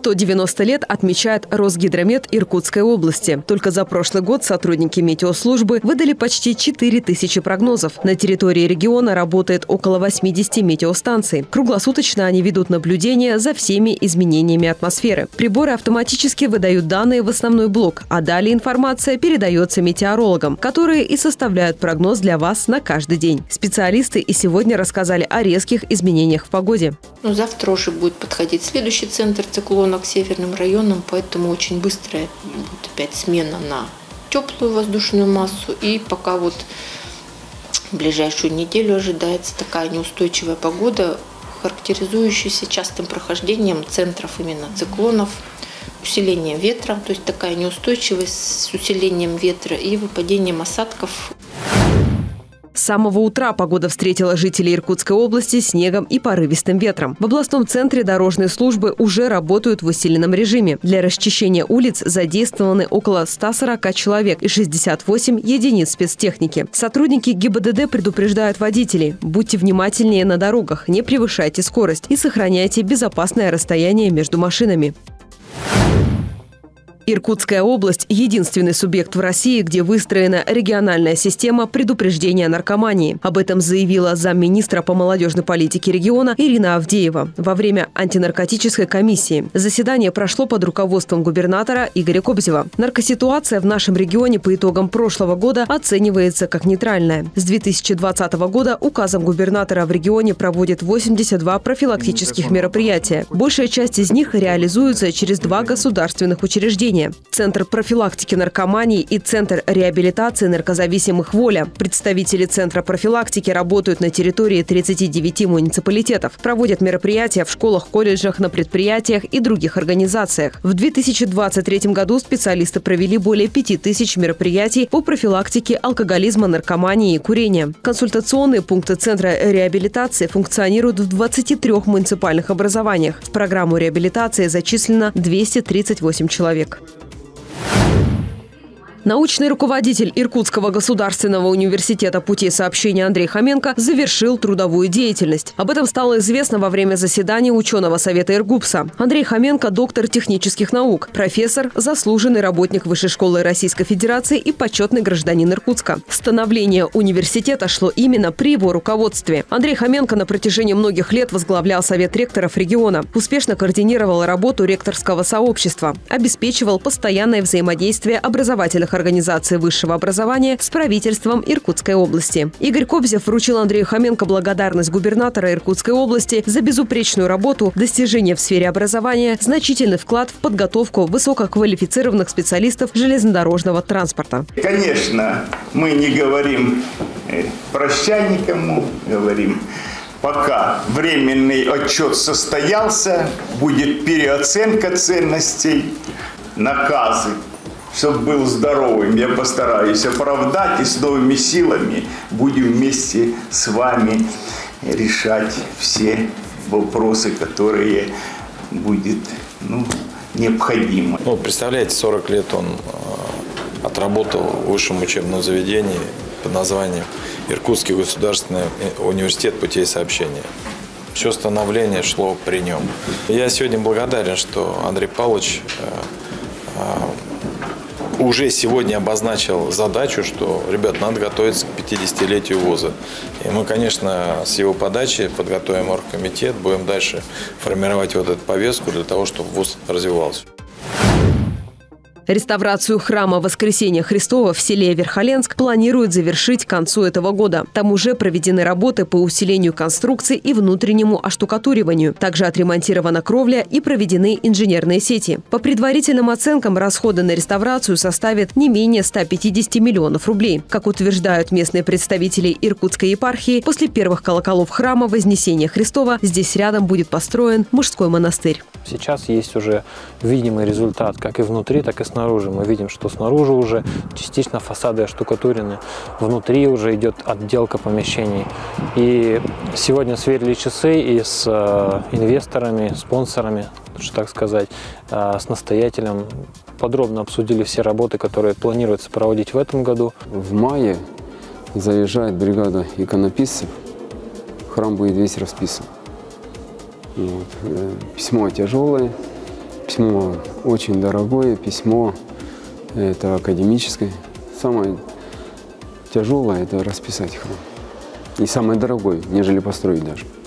190 лет отмечает Росгидромет Иркутской области. Только за прошлый год сотрудники метеослужбы выдали почти 4000 прогнозов. На территории региона работает около 80 метеостанций. Круглосуточно они ведут наблюдение за всеми изменениями атмосферы. Приборы автоматически выдают данные в основной блок, а далее информация передается метеорологам, которые и составляют прогноз для вас на каждый день. Специалисты и сегодня рассказали о резких изменениях в погоде. Завтра уже будет подходить следующий центр циклона к северным районам, поэтому очень быстрая будет опять смена на теплую воздушную массу. И пока вот в ближайшую неделю ожидается такая неустойчивая погода, характеризующаяся частым прохождением центров именно циклонов, усилением ветра, то есть такая неустойчивость с усилением ветра и выпадением осадков. С самого утра погода встретила жителей Иркутской области снегом и порывистым ветром. В областном центре дорожные службы уже работают в усиленном режиме. Для расчищения улиц задействованы около 140 человек и 68 единиц спецтехники. Сотрудники ГИБДД предупреждают водителей: будьте внимательнее на дорогах, не превышайте скорость и сохраняйте безопасное расстояние между машинами. Иркутская область – единственный субъект в России, где выстроена региональная система предупреждения наркомании. Об этом заявила замминистра по молодежной политике региона Ирина Авдеева во время антинаркотической комиссии. Заседание прошло под руководством губернатора Игоря Кобзева. Наркоситуация в нашем регионе по итогам прошлого года оценивается как нейтральная. С 2020 года указом губернатора в регионе проводят 82 профилактических мероприятия. Большая часть из них реализуется через 2 государственных учреждения. Центр профилактики наркомании и Центр реабилитации наркозависимых «Воля». Представители Центра профилактики работают на территории 39 муниципалитетов. Проводят мероприятия в школах, колледжах, на предприятиях и других организациях. В 2023 году специалисты провели более 5000 мероприятий по профилактике алкоголизма, наркомании и курения. Консультационные пункты Центра реабилитации функционируют в 23 муниципальных образованиях. В программу реабилитации зачислено 238 человек. Научный руководитель Иркутского государственного университета путей сообщения Андрей Хоменко завершил трудовую деятельность. Об этом стало известно во время заседания ученого совета Иргупса. Андрей Хоменко – доктор технических наук, профессор, заслуженный работник Высшей школы Российской Федерации и почетный гражданин Иркутска. Становление университета шло именно при его руководстве. Андрей Хоменко на протяжении многих лет возглавлял совет ректоров региона, успешно координировал работу ректорского сообщества, обеспечивал постоянное взаимодействие образовательных организации высшего образования с правительством Иркутской области. Игорь Кобзев вручил Андрею Хоменко благодарность губернатора Иркутской области за безупречную работу, достижения в сфере образования, значительный вклад в подготовку высококвалифицированных специалистов железнодорожного транспорта. Конечно, мы не говорим «прощай» никому, говорим: пока временный отчет состоялся, будет переоценка ценностей, наказы. Чтобы был здоровым, я постараюсь оправдать, и с новыми силами будем вместе с вами решать все вопросы, которые будет необходимо. Представляете, 40 лет он отработал в высшем учебном заведении под названием Иркутский государственный университет путей сообщения. Все становление шло при нем. Я сегодня благодарен, что Андрей Павлович уже сегодня обозначил задачу, что, ребят, надо готовиться к 50-летию вуза. И мы, конечно, с его подачи подготовим оргкомитет, будем дальше формировать вот эту повестку для того, чтобы вуз развивался. Реставрацию храма Воскресения Христова в селе Верхоленск планируют завершить к концу этого года. Там уже проведены работы по усилению конструкций и внутреннему оштукатуриванию. Также отремонтирована кровля и проведены инженерные сети. По предварительным оценкам, расходы на реставрацию составят не менее 150 миллионов рублей. Как утверждают местные представители Иркутской епархии, после первых колоколов храма Вознесения Христова здесь рядом будет построен мужской монастырь. Сейчас есть уже видимый результат как и внутри, так и снаружи. Мы видим, что снаружи уже частично фасады оштукатурены, внутри уже идет отделка помещений. И сегодня сверили часы и с инвесторами, спонсорами, так сказать, с настоятелем. Подробно обсудили все работы, которые планируется проводить в этом году. В мае заезжает бригада иконописцев, храм будет весь расписан. Письмо тяжелое, письмо очень дорогое, письмо это академическое. Самое тяжелое – это расписать храм. И самое дорогое, нежели построить даже.